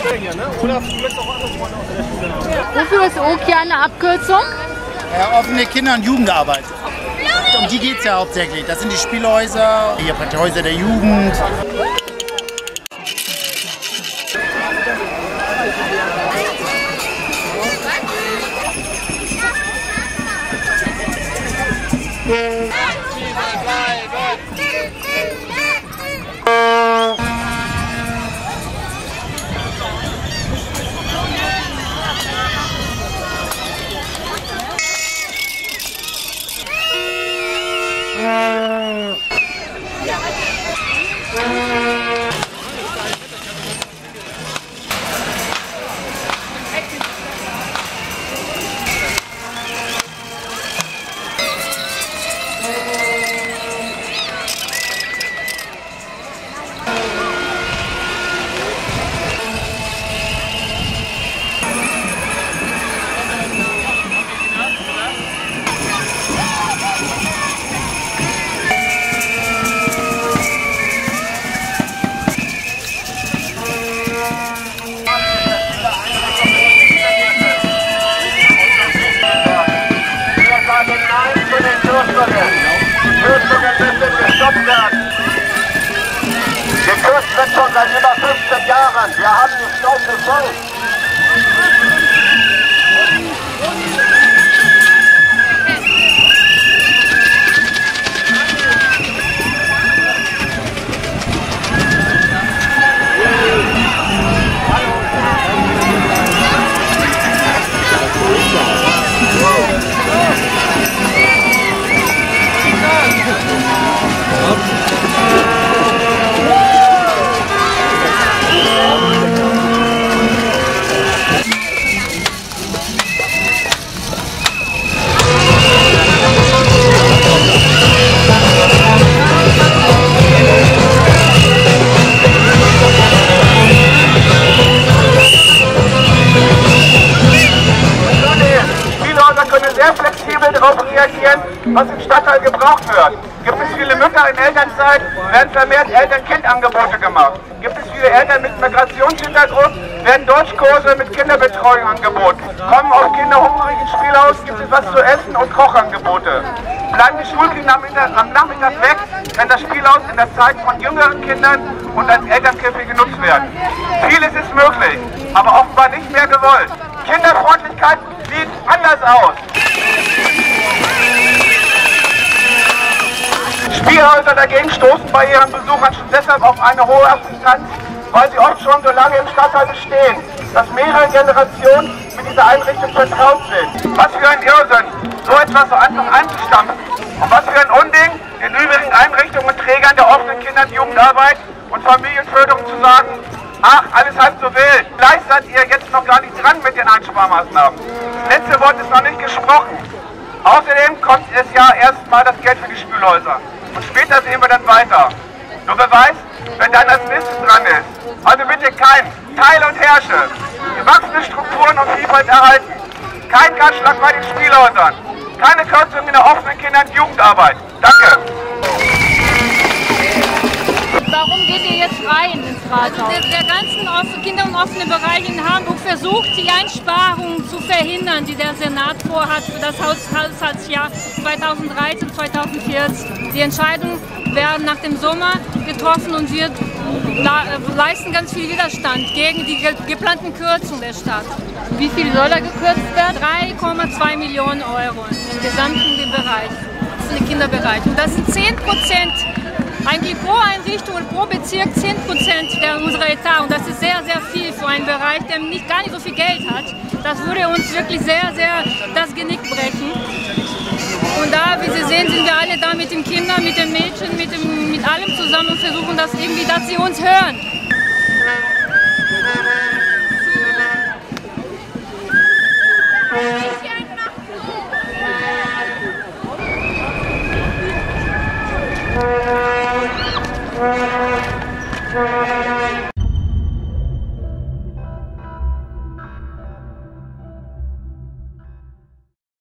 Wofür ist OKI eine Abkürzung? Offene Kinder- und Jugendarbeit. Um die geht es ja hauptsächlich. Das sind die Spielhäuser, die Häuser der Jugend. Der Kurs wird schon seit über 15 Jahren. Wir haben die Schnauze voll. Darauf reagieren, was im Stadtteil gebraucht wird. Gibt es viele Mütter in Elternzeit, werden vermehrt Eltern-Kind-Angebote gemacht. Gibt es viele Eltern mit Migrationshintergrund, werden Deutschkurse mit Kinderbetreuung angeboten. Kommen auch Kinder hungrig ins Spielhaus, gibt es was zu essen und Kochangebote. Bleiben die Schulkinder am Nachmittag weg, kann das Spielhaus in der Zeit von jüngeren Kindern und als Elternkirche genutzt werden. Vieles ist möglich, aber offenbar nicht mehr gewollt. Kinderfreundlichkeit sieht anders aus. Spielhäuser dagegen stoßen bei ihren Besuchern schon deshalb auf eine hohe Akzeptanz, weil sie oft schon so lange im Stadtteil bestehen, dass mehrere Generationen mit dieser Einrichtung vertraut sind. Was für ein Irrsinn, so etwas so einfach einzustampfen. Und was für ein Unding, den übrigen Einrichtungen und Trägern der offenen Kinder- und Jugendarbeit und Familienförderung zu sagen, ach, alles halb so wild. Vielleicht seid ihr jetzt noch gar nicht dran mit den Einsparmaßnahmen. Das letzte Wort ist noch nicht gesprochen. Außerdem kommt es ja erstmal das Geld für die Spülhäuser. Und später sehen wir dann weiter. Nur Beweis, wenn dann das nächste dran ist. Also bitte kein Teil und Herrsche. Gewachsene Strukturen und Vielfalt erhalten. Kein Kahlschlag bei den Spielhäusern. Keine Kürzung in der offenen Kinder- und Jugendarbeit. Danke. Warum geht ihr jetzt rein ins Rathaus? Der ganzen Kinder- und offene Bereich in Hamburg versucht, die Einsparungen zu verhindern, die der Senat vorhat für das Haushaltsjahr 2013-2014. Die Entscheidungen werden nach dem Sommer getroffen und wir leisten ganz viel Widerstand gegen die geplanten Kürzungen der Stadt. Wie viel soll da gekürzt werden? 3,2 Millionen Euro im gesamten Bereich, im Kinderbereich. Und das sind 10%. Eigentlich pro Einrichtung und pro Bezirk 10% unserer Etat. Und das ist sehr, sehr viel für einen Bereich, der gar nicht so viel Geld hat. Das würde uns wirklich sehr, sehr das Genick brechen. Und da, wie Sie sehen, sind wir alle da mit den Kindern, mit den Mädchen, mit allem zusammen und versuchen das irgendwie, dass sie uns hören.